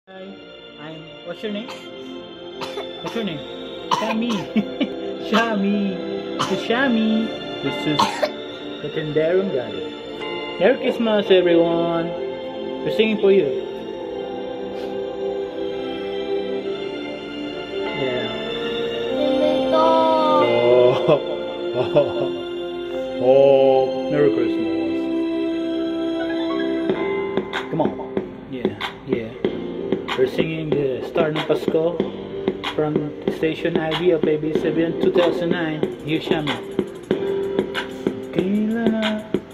Hi, what's your name? What's your name? Shami. Shami. This is Shami. This is Katenderong Gado. Merry Christmas, everyone. We're singing for you. Yeah. Oh, Merry Christmas. Come on. Yeah. We're singing the Star ng Pasko from Station IB of AB7 2009. Here's Shami. Kailan na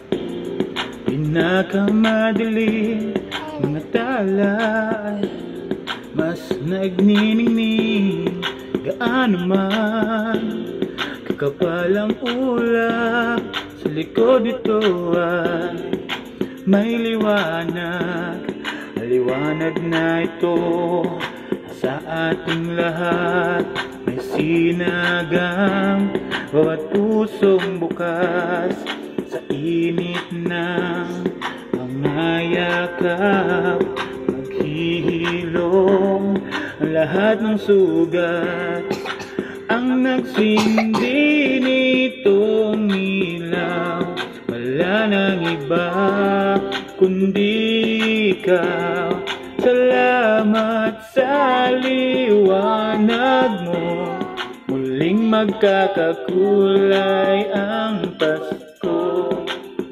pinakamadilim mga tala ay mas nagniningning, gaano man kakapal ang ulap sa likod nito ay may liwanag. Liwanag na ito sa ating lahat, may sinagang bawat pusong bukas sa init ng mga yakap. Maghihilom ang lahat ng sugat, ang nagsindi nitong ilaw. Wala nang iba kundi ikaw. Salamat sa liwanag mo, muling magkakakulay ang Pasko.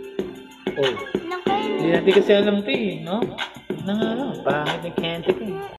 Oh, hindi natin kasi alam ito eh, no? Pangit ng kanta ko eh.